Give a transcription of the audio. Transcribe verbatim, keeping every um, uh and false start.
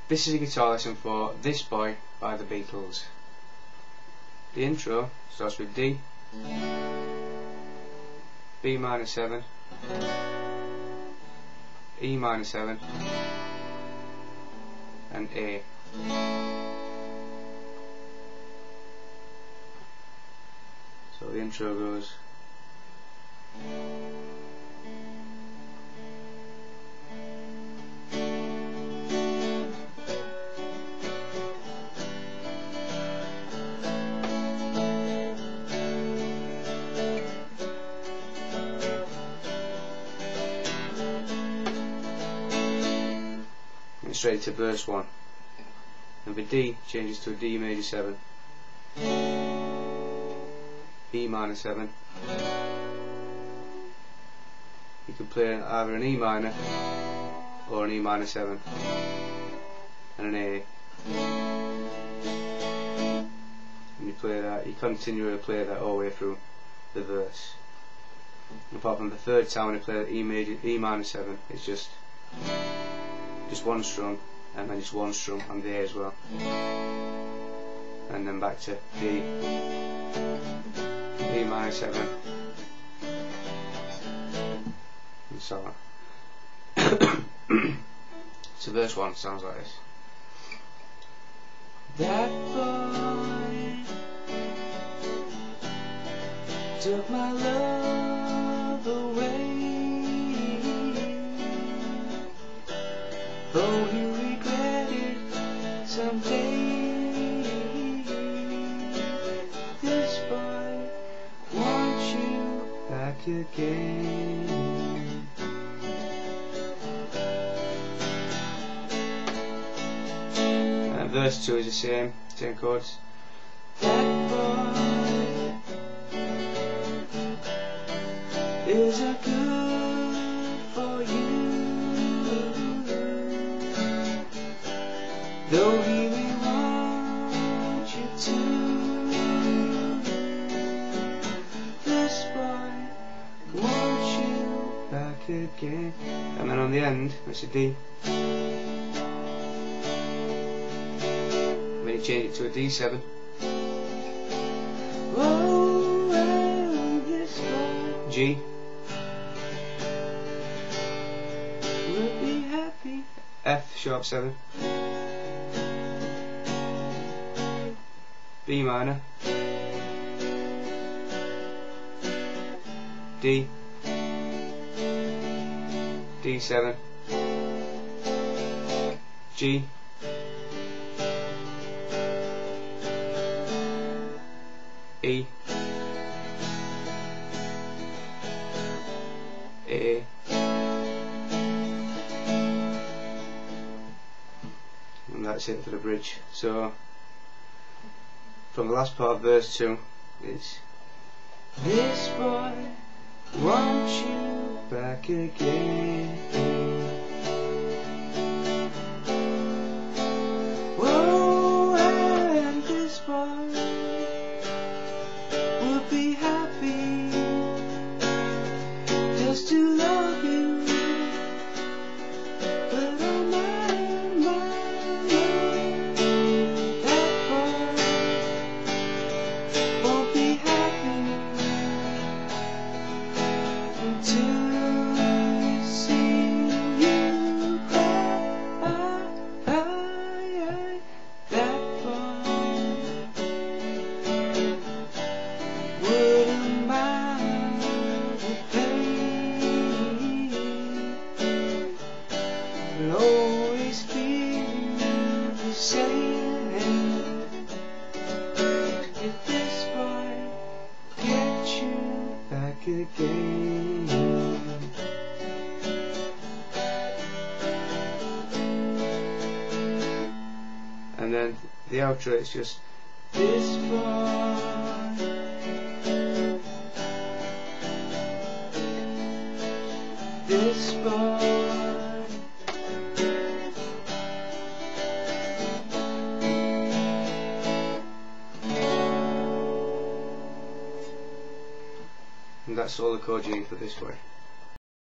This is a guitar lesson for This Boy by the Beatles. The intro starts with D, B minor seven, E minor seven, and A. So the intro goes. Straight to verse one, and the D changes to a D major seven, E minor seven. You can play either an E minor or an E minor seven and an A, and you play that. You continually play that all the way through the verse. Apart from the third time when you play the E major, E minor seven, it's just just one strum, and then just one strum on the A as well, and then back to D, E minor seven, and so on. So verse one sounds like this. That boy took my love away, though he regretted someday. This boy wants you back again. And verse two is the same, same chords. That boy isn't good for you, though he may want you to. This boy wants you back again. And then on the end, it's a D. Then you change it to a D seven. Oh, well, this boy G. Will be happy. F sharp seven. B minor, D, D seven, G, E, A, and that's it for the bridge. So from the last part of verse two, it's this boy wants you back again. Oh, and this boy would be happy just to love you, but oh my, my, my, that boy won't be happy until you see you cry. That boy wouldn't mind the pain, will always feel the same if this boy gets you back again. And then the outro, it's just this boy, this boy, and that's all the chords you need for this boy.